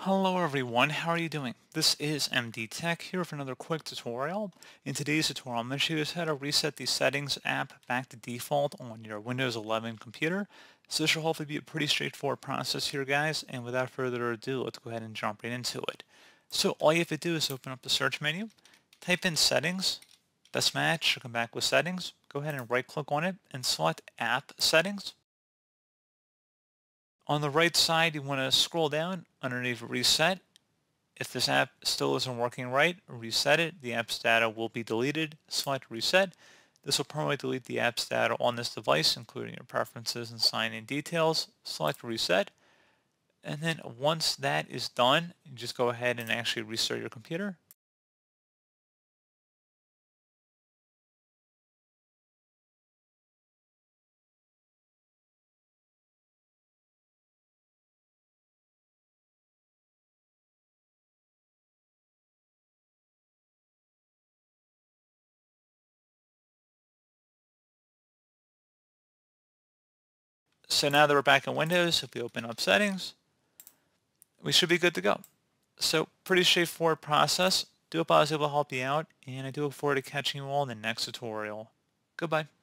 Hello everyone, how are you doing? This is MD Tech here for another quick tutorial. In today's tutorial, I'm going to show you how to reset the Settings app back to default on your Windows 11 computer. So this should hopefully be a pretty straightforward process here, guys, and without further ado, let's go ahead and jump right into it. So all you have to do is open up the search menu, type in Settings, best match should come back with Settings, go ahead and right click on it and select App Settings. On the right side, you want to scroll down underneath Reset. If this app still isn't working right, reset it. The app's data will be deleted. Select Reset. This will permanently delete the app's data on this device, including your preferences and sign-in details. Select Reset. And then once that is done, you just go ahead and actually restart your computer. So now that we're back in Windows, if we open up Settings, we should be good to go. So pretty straightforward process. Do hope I was able to help you out, and I do look forward to catching you all in the next tutorial. Goodbye.